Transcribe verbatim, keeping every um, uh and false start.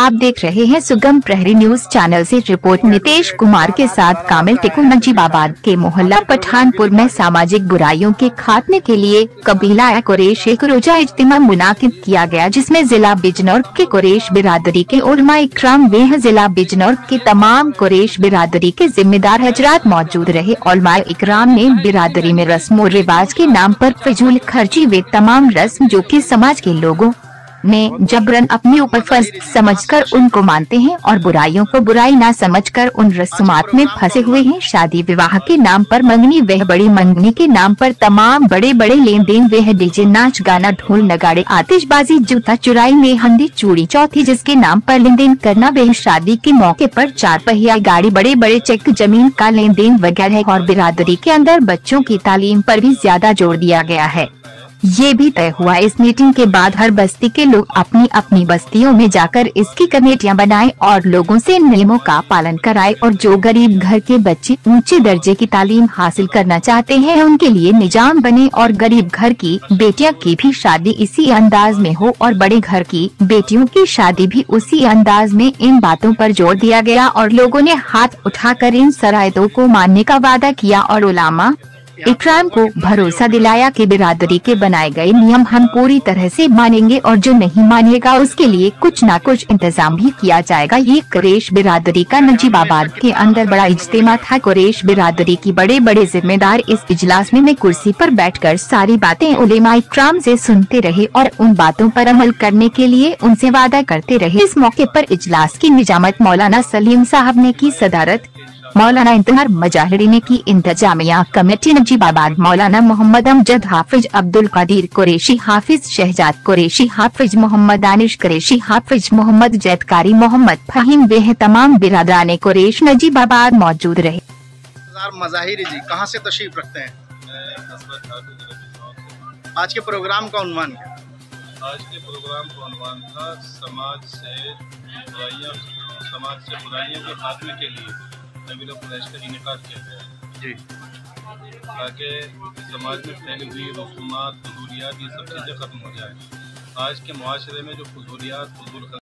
आप देख रहे हैं सुगम प्रहरी न्यूज चैनल से रिपोर्ट नितेश कुमार के साथ कामिल टिकू। नजीबाबाद के मोहल्ला पठानपुर में सामाजिक बुराइयों के खात्मे के लिए कबीला कुरैश एक रोजा इज्तिमा मुनाकिद किया गया, जिसमें जिला बिजनौर के कुरैश बिरादरी के उलमा इकराम व जिला बिजनौर के तमाम कुरैश बिरादरी के जिम्मेदार हजरात मौजूद रहे। उलमा इकराम ने बिरादरी में रस्म और रिवाज के नाम पर फिजूल खर्ची वे तमाम रस्म जो कि समाज के लोगों ने जबरन अपने ऊपर फर्ज समझकर उनको मानते हैं और बुराइयों को बुराई ना समझकर उन रस्मात में फंसे हुए हैं। शादी विवाह के नाम पर मंगनी वह बड़ी मंगनी के नाम पर तमाम बड़े बड़े लेन देन वह डीजे नाच गाना ढोल नगाड़े आतिशबाजी जूता चुराई मेहंदी चूड़ी चौथी जिसके नाम पर लेन देन करना वह शादी के मौके पर चार पहिया गाड़ी बड़े बड़े चेक जमीन का लेन देन वगैरह। और बिरादरी के अंदर बच्चों की तालीम पर भी ज्यादा जोर दिया गया है। ये भी तय हुआ इस मीटिंग के बाद हर बस्ती के लोग अपनी अपनी बस्तियों में जाकर इसकी कमेटियां बनाएं और लोगों से नियमों का पालन कराएं और जो गरीब घर के बच्चे ऊंचे दर्जे की तालीम हासिल करना चाहते हैं उनके लिए निजाम बने और गरीब घर की बेटियां की भी शादी इसी अंदाज में हो और बड़े घर की बेटियों की शादी भी उसी अंदाज में। इन बातों पर जोर दिया गया और लोगों ने हाथ उठाकर इन शराइतों को मानने का वादा किया और उलामा इकराम को भरोसा दिलाया कि बिरादरी के बनाए गए नियम हम पूरी तरह से मानेंगे और जो नहीं मानेगा उसके लिए कुछ न कुछ इंतजाम भी किया जाएगा। ये कुरैश बिरादरी का नजीबाबाद के अंदर बड़ा इज्तिमा था। कुरैश बिरादरी की बड़े बड़े जिम्मेदार इस इजलास में, में कुर्सी पर बैठकर सारी बातें उलेमा इकराम से सुनते रहे और उन बातों पर अमल करने के लिए उनसे वादा करते रहे। इस मौके पर इजलास की निजामत मौलाना सलीम साहब ने की, सदारत मौलाना इंतजार मजाहिरी ने की, इंतजामिया कमेटी नजीबाबाद मौलाना मोहम्मद अमजद हाफिज अब्दुल कादिर कुरैशी, हाफिज शहजाद कुरैशी, हाफिज मोहम्मद दानिश कुरैशी, हाफिज मोहम्मद जैदकारी, मोहम्मद फहीम वे तमाम बिरादरान कुरैश नजीबाबाद मौजूद रहे। मजाहिरी जी कहाँ से तशरीफ रखते हैं? आज के प्रोग्राम का उन्वान क्या? आज के प्रोग्राम का उन्वान था समाज से बुराइयां समाज से बुराइयों के खात्मे के लिए कबीला कुरैश का इनेकाद किया गया जी, ताकि समाज में फैली हुई रसूमात फजूलियात ये सब चीज़ें ख़त्म हो जाए। आज के मुआशरे में जो फजूलियात फजूल